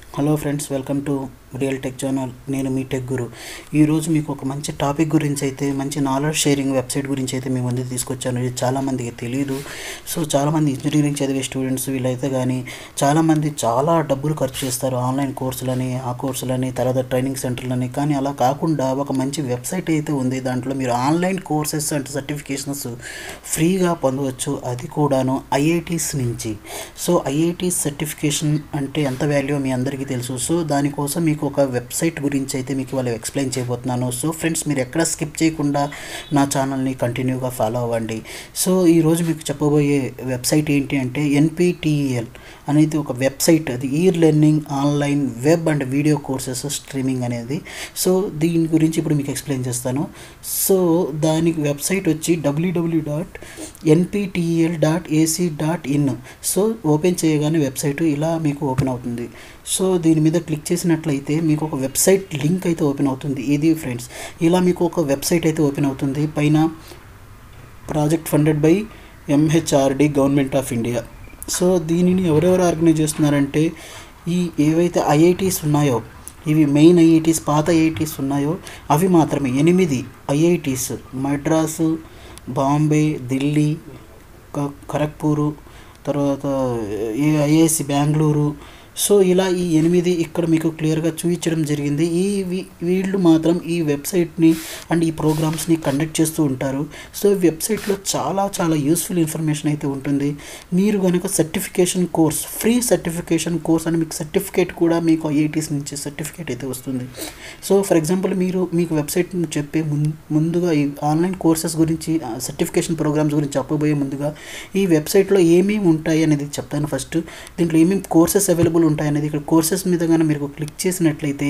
Hello friends, welcome to real tech channel. నేను మీ tech గురు. ఈరోజు మీకు ఒక మంచి టాపిక్ గురించి అయితే, మంచి నాలెడ్జ్ షేరింగ్ వెబ్సైట్ గురించి అయితే మీ ముందుకు తీసుకొచ్చాను. ఇది చాలామందికి తెలియదు. సో చాలామంది ఇంజనీరింగ్ చదివే స్టూడెంట్స్ వీళ్ళైతే కానీ చాలామంది చాలా డబ్బులు ఖర్చు చేస్తారు ఆన్లైన్ కోర్సులని, ఆ కోర్సులని, తర్వాత ట్రైనింగ్ సెంటర్లని. కానీ అలా కాకుండా ఒక మంచి వెబ్సైట్ అయితే ఉంది. దాంట్లో మీరు ఆన్లైన్ కోర్సెస్ అండ్ సర్టిఫికేషన్స్ ఫ్రీగా పొందవచ్చు, అది కూడాను ఐఐటీస్ నుంచి. సో ఐఐటీస్ సర్టిఫికేషన్ అంటే ఎంత వాల్యూ మీ అందరికీ తెలుసు. సో దానికోసం మీకు ఒక వెబ్సైట్ గురించి అయితే మీకు వాళ్ళు ఎక్స్ప్లెయిన్ చేయబోతున్నాను. సో ఫ్రెండ్స్, మీరు ఎక్కడ స్కిప్ చేయకుండా నా ఛానల్ని కంటిన్యూగా ఫాలో అవ్వండి. సో ఈరోజు మీకు చెప్పబోయే వెబ్సైట్ ఏంటి అంటే ఎన్పిటిఈఎల్ అనేది ఒక వెబ్సైట్. అది year learning online web and video courses streaming అనేది. సో దీని గురించి ఇప్పుడు మీకు ఎక్స్ప్లెయిన్ చేస్తాను. సో దానికి వెబ్సైట్ వచ్చి www.nptel.ac.in. సో ఓపెన్ చేయగానే వెబ్సైట్ ఇలా మీకు ఓపెన్ అవుతుంది. సో దీని మీద క్లిక్ చేసినట్లయితే మీకు ఒక వెబ్సైట్ లింక్ అయితే ఓపెన్ అవుతుంది. ఇది ఫ్రెండ్స్, ఇలా మీకు ఒక వెబ్సైట్ అయితే ఓపెన్ అవుతుంది. పైన project funded by MHRD government of India. So దీనిని ఎవరెవరు ఆర్గనైజ్ చేస్తున్నారంటే ఈ ఏవైతే ఐఐటీస్ ఉన్నాయో, ఇవి మెయిన్ ఐఐటీస్, పాత ఐఐటీస్ ఉన్నాయో అవి మాత్రమే 8 ఐఐటీస్: మద్రాసు, బాంబే, ఢిల్లీ, ఖరగ్పూరు, తర్వాత ఐఐసి బెంగళూరు. సో ఇలా ఈ 8 ఇక్కడ మీకు క్లియర్గా చూపించడం జరిగింది. వీళ్ళు మాత్రం ఈ వెబ్సైట్ని అండ్ ఈ ప్రోగ్రామ్స్ని కండక్ట్ చేస్తూ ఉంటారు. సో వెబ్సైట్లో చాలా యూస్ఫుల్ ఇన్ఫర్మేషన్ అయితే ఉంటుంది. మీరు కనుక certification course, free certification course అని మీకు సర్టిఫికేట్ కూడా మీకు ఐఐటీస్ నుంచి సర్టిఫికేట్ అయితే వస్తుంది. సో ఫర్ ఎగ్జాంపుల్, మీకు వెబ్సైట్ చెప్పే ముందుగా ఈ ఆన్లైన్ కోర్సెస్ గురించి, సర్టిఫికేషన్ ప్రోగ్రామ్స్ గురించి చెప్పబోయే ముందుగా ఈ వెబ్సైట్లో ఏమేమి ఉంటాయి అనేది చెప్తాను. ఫస్ట్ దీంట్లో ఏమేమి కోర్సెస్ అవైలబుల్ ఉంటాయి అనేది, ఇక్కడ కోర్సెస్ మీద కానీ మీరు క్లిక్ చేసినట్లయితే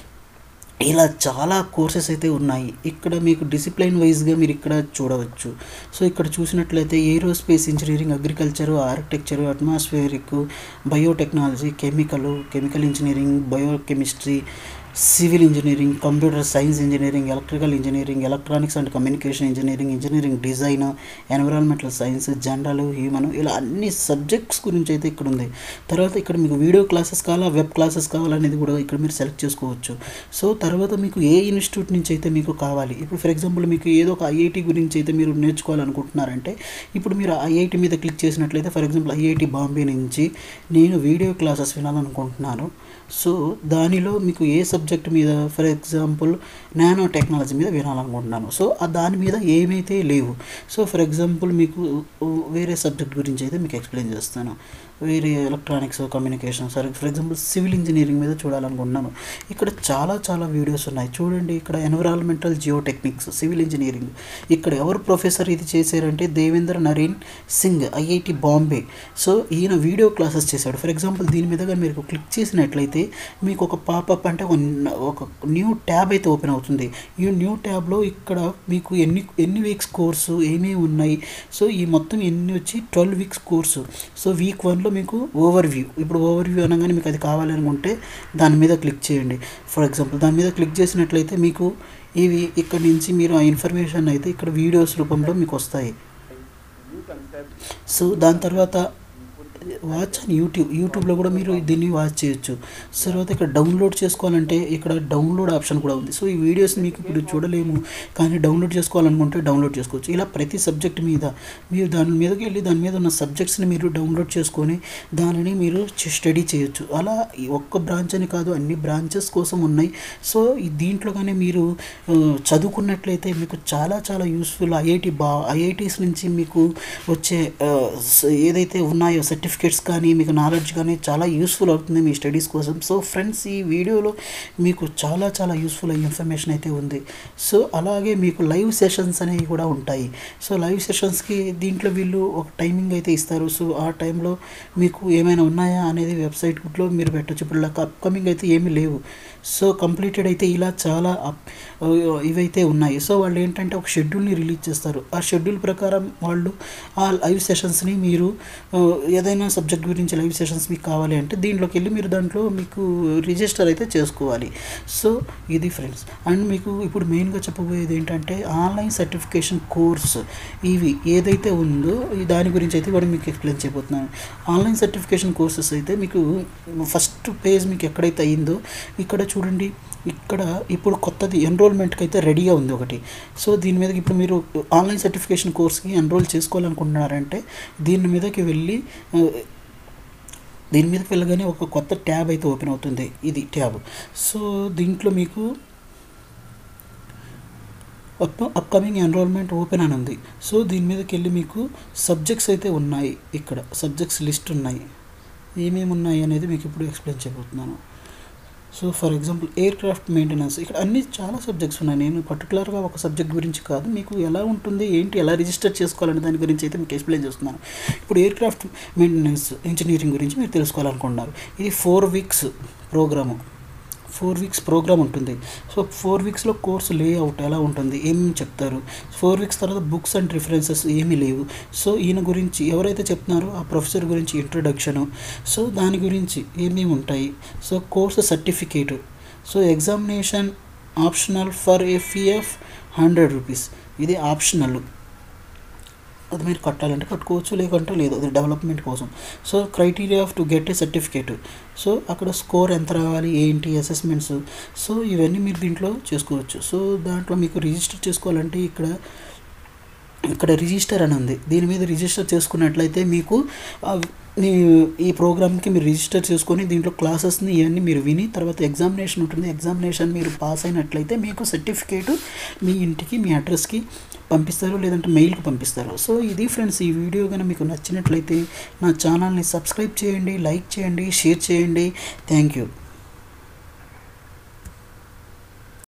ఇలా చాలా కోర్సెస్ అయితే ఉన్నాయి. ఇక్కడ మీకు డిసిప్లైన్ వైజ్గా మీరు ఇక్కడ చూడవచ్చు. సో ఇక్కడ చూసినట్లయితే aerospace engineering, agriculture, architecture, atmospheric, biotechnology, chemical engineering, biochemistry, civil engineering, computer science engineering, electrical engineering, electronics and communication engineering, engineering design, environmental science, general, human, ఇలా అన్ని సబ్జెక్ట్స్ గురించి అయితే ఇక్కడ ఉంది. తర్వాత ఇక్కడ మీకు వీడియో క్లాసెస్ కావాలా, వెబ్ క్లాసెస్ కావాలనేది కూడా ఇక్కడ మీరు సెలెక్ట్ చేసుకోవచ్చు. సో తర్వాత మీకు ఏ ఇన్స్టిట్యూట్ నుంచి అయితే మీకు కావాలి, ఇప్పుడు ఫర్ ఎగ్జాంపుల్ మీకు ఏదో ఒక ఐఐటి గురించి అయితే మీరు నేర్చుకోవాలనుకుంటున్నారంటే ఇప్పుడు మీరు ఐఐటి మీద క్లిక్ చేసినట్లయితే, ఫర్ ఎగ్జాంపుల్ ఐఐటి బాంబే నుంచి నేను వీడియో క్లాసెస్ వినాలనుకుంటున్నాను. సో దానిలో మీకు ఏ సబ్జెక్ట్ మీద, ఫర్ ఎగ్జాంపుల్ నానో టెక్నాలజీ మీద వినాలనుకుంటున్నాను. సో దాని మీద ఏమైతే లేవు. సో ఫర్ ఎగ్జాంపుల్ మీకు వేరే సబ్జెక్ట్ గురించి అయితే మీకు ఎక్స్ప్లెయిన్ చేస్తాను. వేరే electronics, communication, for example civil engineering మీద చూడాలనుకుంటున్నాను. ఇక్కడ చాలా వీడియోస్ ఉన్నాయి. చూడండి, ఇక్కడ ఎన్విరాన్మెంటల్ జియోటెక్నిక్స్, సివిల్ ఇంజనీరింగ్. ఇక్కడ ఎవరు ప్రొఫెసర్ ఇది చేశారంటే దేవేంద్ర నరేన్ సింగ్, ఐఐటి బాంబే. సో ఈయన వీడియో క్లాసెస్ చేశాడు. ఫర్ ఎగ్జాంపుల్ దీని మీద కానీ మీరు క్లిక్ చేసినట్లయితే మీకు ఒక పాపప్ అంటే ఒక న్యూ ట్యాబ్ అయితే ఓపెన్ అవుతుంది. ఈ న్యూ ట్యాబ్లో ఇక్కడ మీకు ఎన్ని వీక్స్ కోర్సు ఏమేమి ఉన్నాయి. సో ఈ మొత్తం ఎన్ని వచ్చి 12 వీక్స్ కోర్సు. సో వీక్ 1లో మీకు ఓవర్వ్యూ. ఇప్పుడు ఓవర్వ్యూ అనగానే మీకు అది కావాలనుకుంటే దాని మీద క్లిక్ చేయండి. ఫర్ ఎగ్జాంపుల్ దాని మీద క్లిక్ చేసినట్లయితే మీకు ఇవి ఇక్కడ నుంచి మీరు ఆ ఇన్ఫర్మేషన్ అయితే ఇక్కడ వీడియోస్ రూపంలో మీకు వస్తాయి. సో దాని తర్వాత వాచ్ అని యూట్యూబ్లో కూడా మీరు దీన్ని వాచ్ చేయొచ్చు. తర్వాత ఇక్కడ డౌన్లోడ్ చేసుకోవాలంటే ఇక్కడ డౌన్లోడ్ ఆప్షన్ కూడా ఉంది. సో ఈ వీడియోస్ మీకు ఇప్పుడు చూడలేము, కానీ డౌన్లోడ్ చేసుకోవాలనుకుంటే డౌన్లోడ్ చేసుకోవచ్చు. ఇలా ప్రతి సబ్జెక్ట్ మీద మీరు దాని మీదకి వెళ్ళి దాని మీద ఉన్న సబ్జెక్ట్స్ని మీరు డౌన్లోడ్ చేసుకొని దానిని మీరు స్టడీ చేయొచ్చు. అలా ఒక్క బ్రాంచ్ అని కాదు, అన్ని బ్రాంచెస్ కోసం ఉన్నాయి. సో దీంట్లో కానీ మీరు చదువుకున్నట్లయితే మీకు చాలా యూస్ఫుల్. ఐఐటీస్ నుంచి మీకు వచ్చే ఏదైతే ఉన్నాయో సర్టిఫికేట్స్ కానీ మీకు నాలెడ్జ్ కానీ చాలా యూస్ఫుల్ అవుతుంది మీ స్టడీస్ కోసం. సో ఫ్రెండ్స్, ఈ వీడియోలో మీకు చాలా యూస్ఫుల్ అయ్యే ఇన్ఫర్మేషన్ అయితే ఉంది. సో అలాగే మీకు లైవ్ సెషన్స్ అనేవి కూడా ఉంటాయి. సో లైవ్ సెషన్స్కి దీంట్లో వీళ్ళు ఒక టైమింగ్ అయితే ఇస్తారు. సో ఆ టైంలో మీకు ఏమైనా ఉన్నాయా అనేది వెబ్సైట్లో మీరు పెట్టచ్చు. ఇప్పుడు అప్కమింగ్ అయితే ఏమీ లేవు. సో కంప్లీటెడ్ అయితే ఇలా చాలా ఇవైతే ఉన్నాయి. సో వాళ్ళు ఏంటంటే ఒక షెడ్యూల్ని రిలీజ్ చేస్తారు. ఆ షెడ్యూల్ ప్రకారం వాళ్ళు ఆ లైవ్ సెషన్స్ని మీరు ఏదైనా సబ్జెక్ట్ గురించి లైవ్ సెషన్స్ మీకు కావాలి అంటే దీంట్లోకి వెళ్ళి మీరు దాంట్లో మీకు రిజిస్టర్ అయితే చేసుకోవాలి. సో ఇది ఫ్రెండ్స్. అండ్ మీకు ఇప్పుడు మెయిన్గా చెప్పబోయేది ఏంటంటే ఆన్లైన్ సర్టిఫికేషన్ కోర్స్ ఇవి ఏదైతే ఉందో దాని గురించి అయితే కూడా మీకు ఎక్స్ప్లెయిన్ చేయబోతున్నాను. ఆన్లైన్ సర్టిఫికేషన్ కోర్సెస్ అయితే మీకు ఫస్ట్ పేజ్ మీకు ఎక్కడైతే అయిందో ఇక్కడ చూడండి, ఇక్కడ ఇప్పుడు కొత్తది ఎన్రోల్మెంట్కి అయితే రెడీగా ఉంది ఒకటి. సో దీని మీదకి ఇప్పుడు మీరు ఆన్లైన్ సర్టిఫికేషన్ కోర్స్కి ఎన్రోల్ చేసుకోవాలనుకుంటున్నారంటే దీని మీదకి వెళ్ళగానే ఒక కొత్త ట్యాబ్ అయితే ఓపెన్ అవుతుంది. ఇది ట్యాబ్. సో దీంట్లో మీకు అప్కమింగ్ ఎన్రోల్మెంట్ ఓపెన్ అని ఉంది. సో దీని మీదకి వెళ్ళి మీకు సబ్జెక్ట్స్ అయితే ఉన్నాయి, ఇక్కడ సబ్జెక్ట్స్ లిస్ట్ ఉన్నాయి. ఏమేమి ఉన్నాయి అనేది మీకు ఇప్పుడు ఎక్స్ప్లెయిన్ చేయబోతున్నాను. So for example aircraft maintenance, ఇక్కడ అన్ని చాలా సబ్జెక్ట్స్ ఉన్నాయి. నేను పర్టికులర్గా ఒక సబ్జెక్ట్ గురించి కాదు, మీకు ఎలా ఉంటుంది ఏంటి ఎలా రిజిస్టర్ చేసుకోవాలనే దాని గురించి అయితే మీకు ఎక్స్ప్లెయిన్ చేస్తున్నాను. ఇప్పుడు ఎయిర్ క్రాఫ్ట్ మెయింటెనెన్స్ ఇంజనీరింగ్ గురించి మీరు తెలుసుకోవాలనుకుంటున్నారు. ఇది 4 వీక్స్ ప్రోగ్రాము, 4 వీక్స్ ప్రోగ్రామ్ ఉంటుంది. సో 4 వీక్స్లో కోర్సు లేఅవుట్ ఎలా ఉంటుంది, ఏమేమి చెప్తారు. 4 వీక్స్ తర్వాత బుక్స్ అండ్ రిఫరెన్సెస్ ఏమీ లేవు. సో ఈయన గురించి ఎవరైతే చెప్తున్నారో ఆ ప్రొఫెసర్ గురించి ఇంట్రొడక్షను, సో దాని గురించి ఏమేమి ఉంటాయి. So course certificate, so examination optional for a fee of 100 rupees. ఇది ఆప్షనల్, అది మీరు కట్టాలంటే కట్టుకోవచ్చు, లేకుంటే లేదు, అది డెవలప్మెంట్ కోసం. So criteria to get a certificate, so అక్కడ స్కోర్ ఎంత రావాలి ఏంటి అసెస్మెంట్స్, సో ఇవన్నీ మీరు దీంట్లో చేసుకోవచ్చు. సో దాంట్లో మీకు రిజిస్టర్ చేసుకోవాలంటే ఇక్కడ రిజిస్టర్ అని ఉంది. దీని మీద రిజిస్టర్ చేసుకున్నట్లయితే మీకు ఈ ప్రోగ్రామ్కి మీరు రిజిస్టర్ చేసుకొని దీంట్లో క్లాసెస్ని ఇవన్నీ మీరు విని తర్వాత ఎగ్జామినేషన్ ఉంటుంది. ఎగ్జామినేషన్ మీరు పాస్ అయినట్లయితే మీకు సర్టిఫికేటు మీ ఇంటికి మీ అడ్రస్కి పంపిస్తారు, లేదంటే మెయిల్కి పంపిస్తారు. సో ఇది ఫ్రెండ్స్, ఈ వీడియో కనుక మీకు నచ్చినట్లయితే నా ఛానల్ని సబ్స్క్రైబ్ చేయండి, లైక్ చేయండి, షేర్ చేయండి. Thank you.